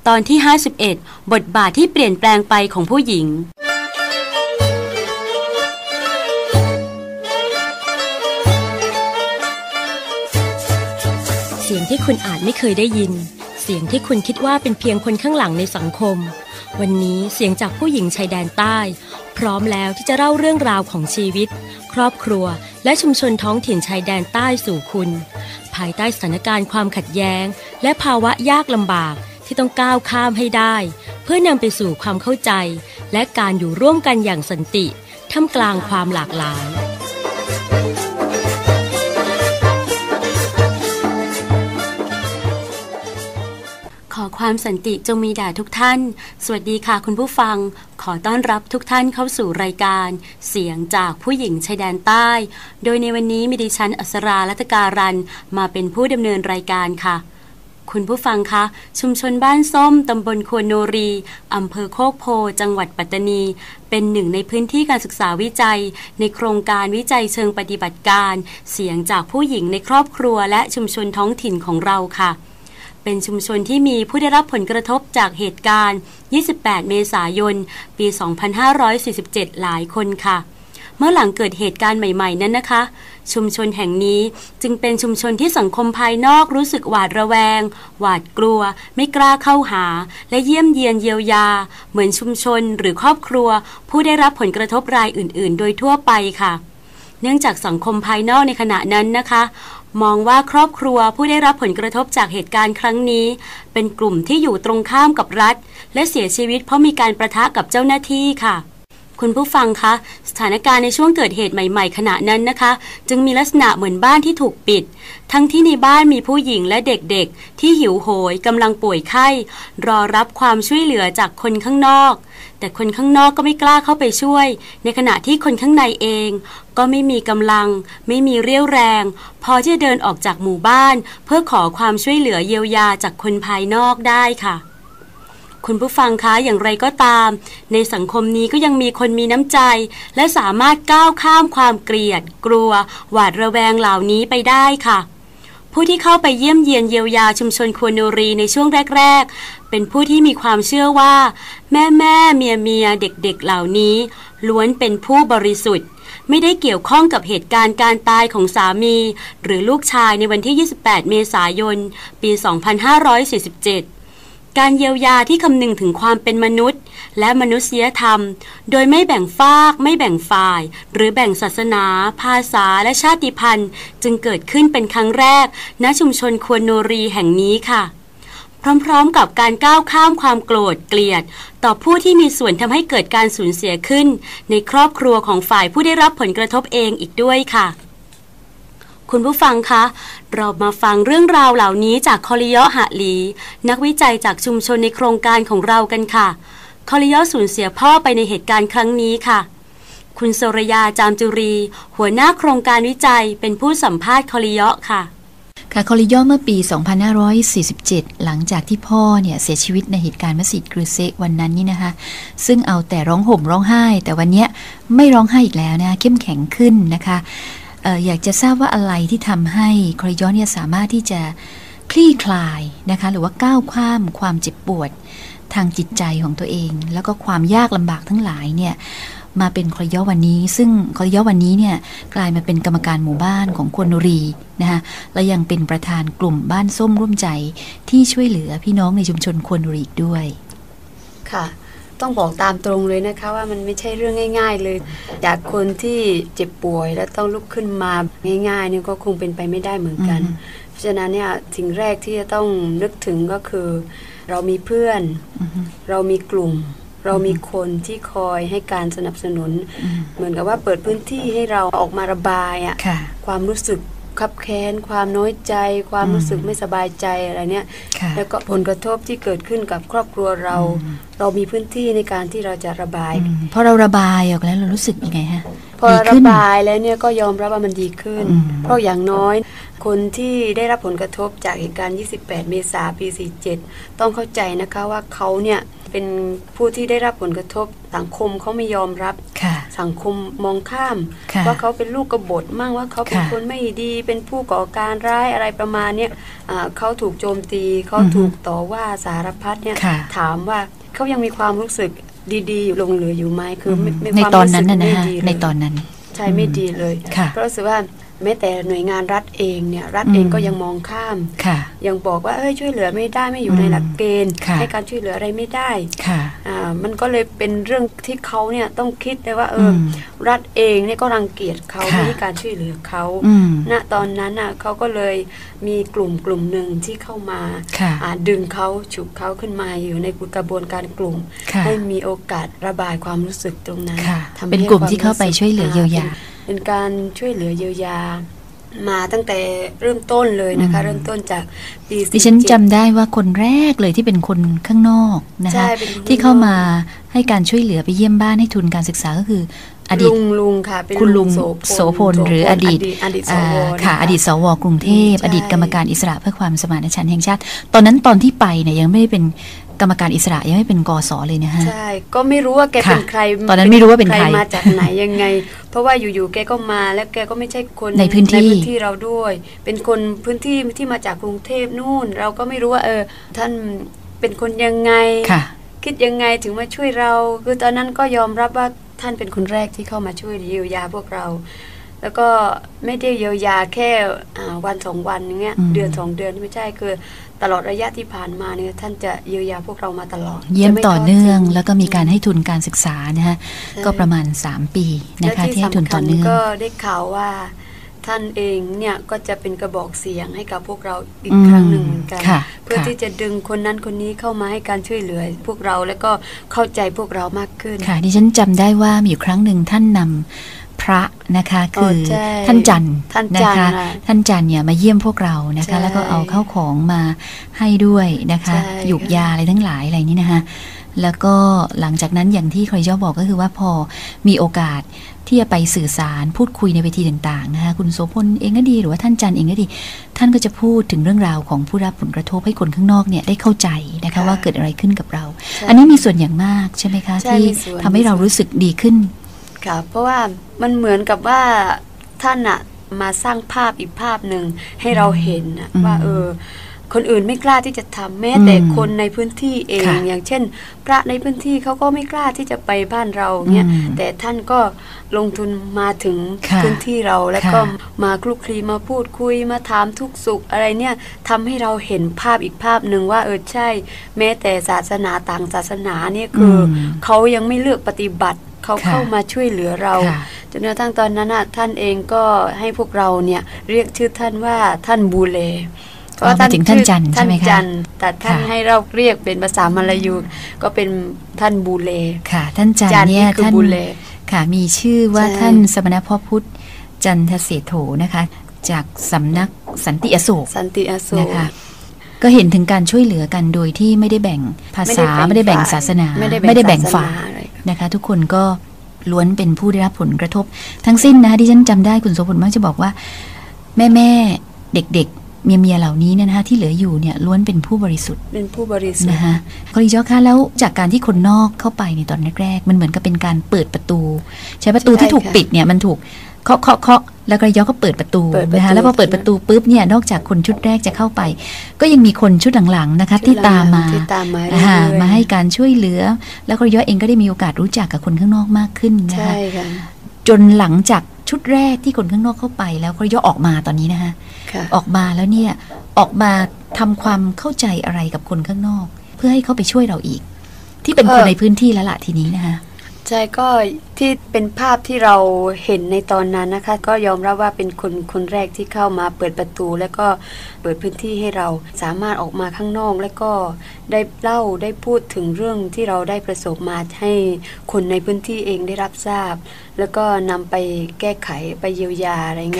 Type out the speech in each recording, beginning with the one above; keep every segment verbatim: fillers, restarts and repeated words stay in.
ตอนที่ห้าสิบเอ็ดบทบาทที่เปลี่ยนแปลงไปของผู้หญิงเสียงที่คุณอาจไม่เคยได้ยินเสียงที่คุณคิดว่าเป็นเพียงคนข้างหลังในสังคมวันนี้เสียงจากผู้หญิงชายแดนใต้พร้อมแล้วที่จะเล่าเรื่องราวของชีวิตครอบครัวและชุมชนท้องถิ่นชายแดนใต้สู่คุณภายใต้สถานการณ์ความขัดแย้งและภาวะยากลำบากที่ต้องก้าวข้ามให้ได้เพื่อนำไปสู่ความเข้าใจและการอยู่ร่วมกันอย่างสันติท่ามกลางความหลากหลายขอความสันติจงมีแด่ทุกท่านสวัสดีค่ะคุณผู้ฟังขอต้อนรับทุกท่านเข้าสู่รายการเสียงจากผู้หญิงชายแดนใต้โดยในวันนี้มีดิฉันอัสรารัตการันมาเป็นผู้ดำเนินรายการค่ะคุณผู้ฟังคะชุมชนบ้านส้มตำบลควนโนรีอำเภอโคกโพจังหวัดปัตตานีเป็นหนึ่งในพื้นที่การศึกษาวิจัยในโครงการวิจัยเชิงปฏิบัติการเสียงจากผู้หญิงในครอบครัวและชุมชนท้องถิ่นของเราค่ะเป็นชุมชนที่มีผู้ได้รับผลกระทบจากเหตุการณ์ยี่สิบแปดเมษายนปี สองพันห้าร้อยสี่สิบเจ็ด หลายคนค่ะเมื่อหลังเกิดเหตุการณ์ใหม่ๆนั้นนะคะชุมชนแห่งนี้จึงเป็นชุมชนที่สังคมภายนอกรู้สึกหวาดระแวงหวาดกลัวไม่กล้าเข้าหาและเยี่ยมเยียนเยียวยาเหมือนชุมชนหรือครอบครัวผู้ได้รับผลกระทบรายอื่นๆโดยทั่วไปค่ะเนื่องจากสังคมภายนอกในขณะนั้นนะคะมองว่าครอบครัวผู้ได้รับผลกระทบจากเหตุการณ์ครั้งนี้เป็นกลุ่มที่อยู่ตรงข้ามกับรัฐและเสียชีวิตเพราะมีการประทะกับเจ้าหน้าที่ค่ะคุณผู้ฟังคะสถานการณ์ในช่วงเกิดเหตุใหม่ๆขณะนั้นนะคะจึงมีลักษณะเหมือนบ้านที่ถูกปิดทั้งที่ในบ้านมีผู้หญิงและเด็กๆที่หิวโหยกำลังป่วยไข้รอรับความช่วยเหลือจากคนข้างนอกแต่คนข้างนอกก็ไม่กล้าเข้าไปช่วยในขณะที่คนข้างในเองก็ไม่มีกำลังไม่มีเรี่ยวแรงพอที่จะเดินออกจากหมู่บ้านเพื่อขอความช่วยเหลือเยียวยาจากคนภายนอกได้ค่ะคุณผู้ฟังคะอย่างไรก็ตามในสังคมนี้ก็ยังมีคนมีน้ำใจและสามารถก้าวข้ามความเกลียดกลัวหวาดระแวงเหล่านี้ไปได้ค่ะผู้ที่เข้าไปเยี่ยมเยียนเยียวยาชุมชนควนโนรีในช่วงแรกๆเป็นผู้ที่มีความเชื่อว่าแม่แม่เมียเมียเด็กๆเหล่านี้ล้วนเป็นผู้บริสุทธิ์ไม่ได้เกี่ยวข้องกับเหตุการณ์การตายของสามีหรือลูกชายในวันที่ยี่สิบแปดเมษายนปี สองพันห้าร้อยสี่สิบเจ็ดการเยียวยาที่คำนึงถึงความเป็นมนุษย์และมนุษยธรรมโดยไม่แบ่งฝากไม่แบ่งฝ่ายหรือแบ่งศาสนาภาษาและชาติพันธุ์จึงเกิดขึ้นเป็นครั้งแรกณชุมชนควนโนรีแห่งนี้ค่ะพร้อมๆกับการก้าวข้ามความโกรธเกลียดต่อผู้ที่มีส่วนทำให้เกิดการสูญเสียขึ้นในครอบครัวของฝ่ายผู้ได้รับผลกระทบเองอีกด้วยค่ะคุณผู้ฟังคะเรามาฟังเรื่องราวเหล่านี้จากคอลิยะหะหลีนักวิจัยจากชุมชนในโครงการของเรากันค่ะคอลิยะสูญเสียพ่อไปในเหตุการณ์ครั้งนี้ค่ะคุณโสรยาจามจุรีหัวหน้าโครงการวิจัยเป็นผู้สัมภาษณ์คอลิยะค่ะค่ะคอลิยะเมื่อปี สองพันห้าร้อยสี่สิบเจ็ด หลังจากที่พ่อเนี่ยเสียชีวิตในเหตุการณ์มัสยิดกรือเซะวันนั้นนี่นะคะซึ่งเอาแต่ร้องห่มร้องไห้แต่วันนี้ไม่ร้องไห้อีกแล้วนะเข้มแข็งขึ้นนะคะอยากจะทราบว่าอะไรที่ทำให้คอลิยะเนี่ยสามารถที่จะคลี่คลายนะคะหรือว่าก้าวข้ามความเจ็บปวดทางจิตใจของตัวเองแล้วก็ความยากลำบากทั้งหลายเนี่ยมาเป็นคอลิยะวันนี้ซึ่งคอลิยะวันนี้เนี่ยกลายมาเป็นกรรมการหมู่บ้านของควนโนรีนะคะและยังเป็นประธานกลุ่มบ้านส้มร่วมใจที่ช่วยเหลือพี่น้องในชุมชนควนโนรีด้วยค่ะต้องบอกตามตรงเลยนะคะว่ามันไม่ใช่เรื่องง่ายๆเลยจากคนที่เจ็บป่วยแล้วต้องลุกขึ้นมาง่ายๆเนี่ยก็คงเป็นไปไม่ได้เหมือนกันเพราะฉะนั้นเนี่ยสิ่งแรกที่จะต้องนึกถึงก็คือเรามีเพื่อนเรามีกลุ่มเรามีคนที่คอยให้การสนับสนุนเหมือนกับว่าเปิดพื้นที่ให้เราออกมาระบายอะความรู้สึกคับแค้นความน้อยใจความรู้สึกไม่สบายใจอะไรเนี่ยแล้วก็ผลกระทบที่เกิดขึ้นกับครอบครัวเรา เรามีพื้นที่ในการที่เราจะระบายพอเราระบายออกแล้วเรารู้สึกยังไงฮะพอระบายแล้วเนี่ยก็ยอมรับว่ามันดีขึ้นเพราะอย่างน้อยคนที่ได้รับผลกระทบจากเหตุการณ์ยี่สิบแปดเมษายนปีสี่สิบเจ็ดต้องเข้าใจนะคะว่าเขาเนี่ยเป็นผู้ที่ได้รับผลกระทบสังคมเขาไม่ยอมรับสังคมมองข้ามว่าเขาเป็นลูกกบฏมั่งว่าเขาเป็นคนไม่ดีเป็นผู้ก่อการร้ายอะไรประมาณนี้เขาถูกโจมตีเขาถูกต่อว่าสารพัดเนี่ยถามว่าเขายังมีความรู้สึกดีๆหลงเหลืออยู่ไหมคือในตอนนั้นนะฮะในตอนนั้นใช่ไม่ดีเลยเพราะรู้สึกว่าแม้แต่หน่วยงานรัฐเองเนี่ยรัฐเองก็ยังมองข้ามยังบอกว่าเอ้ยช่วยเหลือไม่ได้ไม่อยู่ในหลักเกณฑ์ให้การช่วยเหลืออะไรไม่ได้อ่ามันก็เลยเป็นเรื่องที่เขาเนี่ยต้องคิดเลยว่าเออรัฐเองเนี่ยก็รังเกียจเขาไม่ให้การช่วยเหลือเขาณตอนนั้นน่ะเขาก็เลยมีกลุ่มกลุ่มหนึ่งที่เข้ามาดึงเขาฉุกเขาขึ้นมาอยู่ในกระบวนการกลุ่มให้มีโอกาสระบายความรู้สึกตรงนั้นเป็นกลุ่มที่เข้าไปช่วยเหลือเยียวยาเป็นการช่วยเหลือเยียวยามาตั้งแต่เริ่มต้นเลยนะคะเริ่มต้นจากปีดิฉันจำได้ว่าคนแรกเลยที่เป็นคนข้างนอกนะคะที่เข้ามาให้การช่วยเหลือไปเยี่ยมบ้านให้ทุนการศึกษาก็คืออดีตลุงลุงค่ะเป็นคุณลุงโสพลหรืออดีตค่ะอดีตสวกรุงเทพอดีตกรรมการอิสระเพื่อความสมานฉันท์แห่งชาติตอนนั้นตอนที่ไปเนี่ยยังไม่ได้เป็นกรรมการอิสระยังไม่เป็นกสเลยนะฮะใช่ก็ไม่รู้ว่าแกเป็นใครตอนนั้นไม่รู้ว่าเป็นใครมาจากไหนยังไงเพราะว่าอยู่ๆแกก็มาแล้วแกก็ไม่ใช่คนในพื้นที่ในพื้นที่เราด้วยเป็นคนพื้นที่ที่มาจากกรุงเทพนู่นเราก็ไม่รู้ว่าเออท่านเป็นคนยังไงคิดยังไงถึงมาช่วยเราคือตอนนั้นก็ยอมรับว่าท่านเป็นคนแรกที่เข้ามาช่วยเยียวยาพวกเราแล้วก็ไม่ได้เยียวยาแค่วันสองวันอย่างเงี้ยเดือนสองเดือนไม่ใช่คือตลอดระยะที่ผ่านมาเนี่ยท่านจะเยียวยาพวกเรามาตลอดเยี่ยมต่อเนื่องแล้วก็มีการให้ทุนการศึกษานะคะก็ประมาณสามปีนะคะที่ให้ทุนต่อเนื่องก็ได้ข่าวว่าท่านเองเนี่ยก็จะเป็นกระบอกเสียงให้กับพวกเราอีกครั้งหนึ่งเหมือนกันเพื่อที่จะดึงคนนั้นคนนี้เข้ามาให้การช่วยเหลือพวกเราแล้วก็เข้าใจพวกเรามากขึ้นค่ะดิฉันจำได้ว่ามีอยู่ครั้งหนึ่งท่านนำพระนะคะคือท่านจันทร์นะคะท่านจันทร์เนี่ยมาเยี่ยมพวกเรานะคะแล้วก็เอาข้าวของมาให้ด้วยนะคะหยุกยาอะไรทั้งหลายอะไรนี้นะคะแล้วก็หลังจากนั้นอย่างที่ใครย่อบอกก็คือว่าพอมีโอกาสที่จะไปสื่อสารพูดคุยในเวทีต่างๆนะคะคุณโสพลเองก็ดีหรือว่าท่านจันทร์เองก็ดีท่านก็จะพูดถึงเรื่องราวของผู้รับผลกระทบให้คนข้างนอกเนี่ยได้เข้าใจนะคะว่าเกิดอะไรขึ้นกับเราอันนี้มีส่วนอย่างมากใช่ไหมคะที่ทำให้เรารู้สึกดีขึ้นค่ะเพราะว่ามันเหมือนกับว่าท่านอะมาสร้างภาพอีกภาพหนึ่งให้เราเห็นว่าเออคนอื่นไม่กล้าที่จะทำแม้แต่คนในพื้นที่เองอย่างเช่นพระในพื้นที่เขาก็ไม่กล้าที่จะไปบ้านเราเนี่ยแต่ท่านก็ลงทุนมาถึงพื้นที่เราแล้วก็มาคลุกคลีมาพูดคุยมาถามทุกสุขอะไรเนี่ยทำให้เราเห็นภาพอีกภาพหนึ่งว่าเออใช่แม้แต่ศาสนาต่างศาสนาเนี่ยคือเขายังไม่เลือกปฏิบัติเขาเข้ามาช่วยเหลือเราจนกระทั่งตอนนั้นท่านเองก็ให้พวกเราเนี่ยเรียกชื่อท่านว่าท่านบูเลเพราะท่านถึงท่านจันทร์ใช่ไหมคะแต่ท่านให้เราเรียกเป็นภาษามลายูก็เป็นท่านบูเลค่ะท่านจันทร์เนี่ยท่านค่ะมีชื่อว่าท่านสมณพ่อพุทธจันทเสโถนะคะจากสำนักสันติอโศกสันติอโศกนะคะก็เห็นถึงการช่วยเหลือกันโดยที่ไม่ได้แบ่งภาษาไม่ได้แบ่งศาสนาไม่ได้แบ่งฝ่ายนะคะทุกคนก็ล้วนเป็นผู้ได้รับผลกระทบทั้งสิ้นนะคะที่ฉันจำได้คุณโสพลมักจะบอกว่าแม่แม่เด็กๆเมียเมียเหล่านี้เนี่ยนะคะที่เหลืออยู่เนี่ยล้วนเป็นผู้บริสุทธิ์เป็นผู้บริสุทธิ์นะคะคุณลิจค่ะแล้วจากการที่คนนอกเข้าไปในตอนแรกๆมันเหมือนกับเป็นการเปิดประตูใช้ประตูที่ถูกปิดเนี่ยมันถูกเคาะเคาะเคาะแล้วก็ย่อก็เปิดประตูนะคะแล้วพอเปิดประตูปุ๊บเนี่ยนอกจากคนชุดแรกจะเข้าไปก็ยังมีคนชุดหลังๆนะคะที่ตามมามาให้การช่วยเหลือแล้วก็ย่อเองก็ได้มีโอกาสรู้จักกับคนข้างนอกมากขึ้นนะคะจนหลังจากชุดแรกที่คนข้างนอกเข้าไปแล้วก็ย่อออกมาตอนนี้นะคะออกมาแล้วเนี่ยออกมาทำความเข้าใจอะไรกับคนข้างนอกเพื่อให้เขาไปช่วยเราอีกที่เป็นคนในพื้นที่แล้วล่ะทีนี้นะคะใช่ก็ที่เป็นภาพที่เราเห็นในตอนนั้นนะคะก็ยอมรับว่าเป็นคนคนแรกที่เข้ามาเปิดประตูแล้วก็เปิดพื้นที่ให้เราสามารถออกมาข้างนอกแล้วก็ได้เล่าได้พูดถึงเรื่องที่เราได้ประสบมาให้คนในพื้นที่เองได้รับทราบแล้วก็นำไปแก้ไขไปเยียวยาอะไรเงี้ย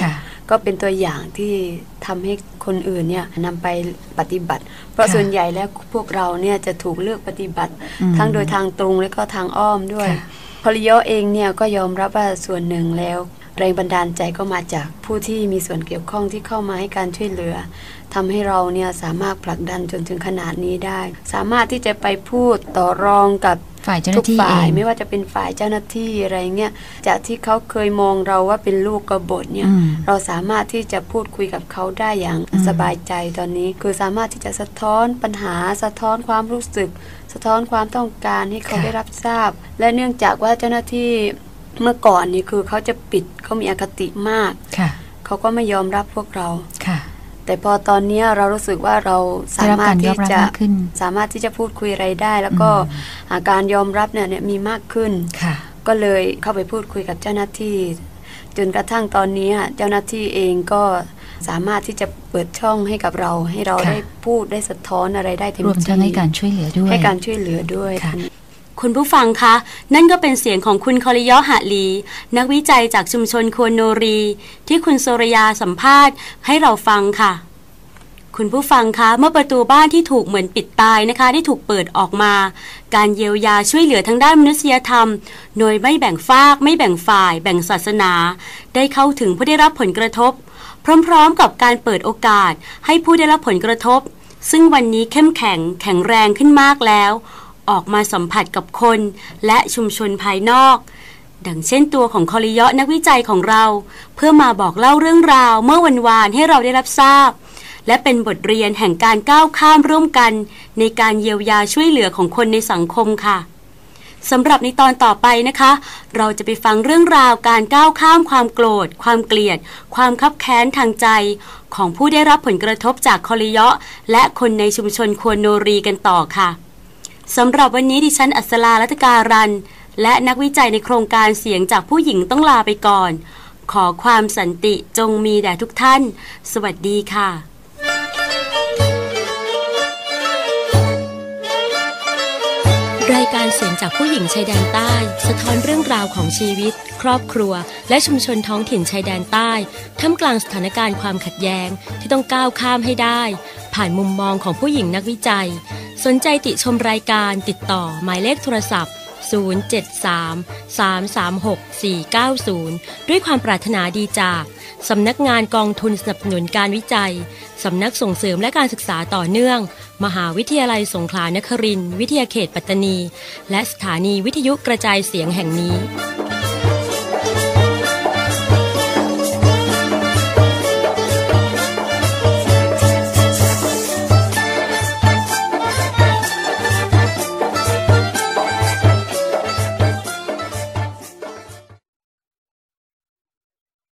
ก็เป็นตัวอย่างที่ทำให้คนอื่นเนี่ยนำไปปฏิบัติเพราะส่วนใหญ่แล้วพวกเราเนี่ยจะถูกเลือกปฏิบัติทั้งโดยทางตรงและก็ทางอ้อมด้วยพอลิโยเองเนี่ยก็ยอมรับว่าส่วนหนึ่งแล้วแรงบันดาลใจก็มาจากผู้ที่มีส่วนเกี่ยวข้องที่เข้ามาให้การช่วยเหลือทำให้เราเนี่ยสามารถผลักดันจนถึงขนาดนี้ได้สามารถที่จะไปพูดต่อรองกับฝ่ายเจ้าหน้าที่ทุกฝ่ายไม่ว่าจะเป็นฝ่ายเจ้าหน้าที่อะไรเงี้ยจากที่เขาเคยมองเราว่าเป็นลูกกบฏเนี่ยเราสามารถที่จะพูดคุยกับเขาได้อย่างสบายใจตอนนี้คือสามารถที่จะสะท้อนปัญหาสะท้อนความรู้สึกสะท้อนความต้องการให้เขาได้รับทราบและเนื่องจากว่าเจ้าหน้าที่เมื่อก่อนนี่คือเขาจะปิดเขามีอคติมากเขาก็ไม่ยอมรับพวกเราแต่พอตอนนี้เรารู้สึกว่าเราสามารถที่จะสามารถที่จะพูดคุยอะไรได้แล้วก็อาการยอมรับเนี่ยมีมากขึ้นก็เลยเข้าไปพูดคุยกับเจ้าหน้าที่จนกระทั่งตอนนี้เจ้าหน้าที่เองก็สามารถที่จะเปิดช่องให้กับเราให้เราได้พูดได้สะท้อนอะไรได้เต็มที่รวมทั้งให้การช่วยเหลือด้วยให้การช่วยเหลือด้วยคุณผู้ฟังคะนั่นก็เป็นเสียงของคุณคอริยอหะลีนักวิจัยจากชุมชนโคนโนรีที่คุณโซรยาสัมภาษณ์ให้เราฟังค่ะคุณผู้ฟังคะเมื่อประตูบ้านที่ถูกเหมือนปิดตายนะคะได้ถูกเปิดออกมาการเยียวยาช่วยเหลือทางด้านมนุษยธรรมโดยไม่แบ่งฝากไม่แบ่งฝ่ายแบ่งศาสนาได้เข้าถึงผู้ได้รับผลกระทบพร้อมๆกับการเปิดโอกาสให้ผู้ได้รับผลกระทบซึ่งวันนี้เข้มแข็งแข็งแรงขึ้นมากแล้วออกมาสัมผัสกับคนและชุมชนภายนอกดังเช่นตัวของคอริยะนักวิจัยของเราเพื่อมาบอกเล่าเรื่องราวเมื่อวันวานให้เราได้รับทราบและเป็นบทเรียนแห่งการก้าวข้ามร่วมกันในการเยียวยาช่วยเหลือของคนในสังคมค่ะสำหรับในตอนต่อไปนะคะเราจะไปฟังเรื่องราวการก้าวข้ามความโกรธความเกลียดความคับแค้นทางใจของผู้ได้รับผลกระทบจากคอริยะและคนในชุมชนโคนโนรีกันต่อค่ะสำหรับวันนี้ดิฉันอัศรารัตการันและนักวิจัยในโครงการเสียงจากผู้หญิงต้องลาไปก่อนขอความสันติจงมีแด่ทุกท่านสวัสดีค่ะรายการเสียงจากผู้หญิงชายแดนใต้สะท้อนเรื่องราวของชีวิตครอบครัวและชุมชนท้องถิ่นชายแดนใต้ท่ามกลางสถานการณ์ความขัดแย้งที่ต้องก้าวข้ามให้ได้ผ่านมุมมองของผู้หญิงนักวิจัยสนใจติชมรายการติดต่อหมายเลขโทรศัพท์ศูนย์ เจ็ด สาม สาม สาม หก สี่ เก้า ศูนย์ด้วยความปรารถนาดีจากสำนักงานกองทุนสนับสนุนการวิจัยสำนักส่งเสริมและการศึกษาต่อเนื่องมหาวิทยาลัยสงขลานครินทร์วิทยาเขตปัตตานีและสถานีวิทยุกระจายเสียงแห่งนี้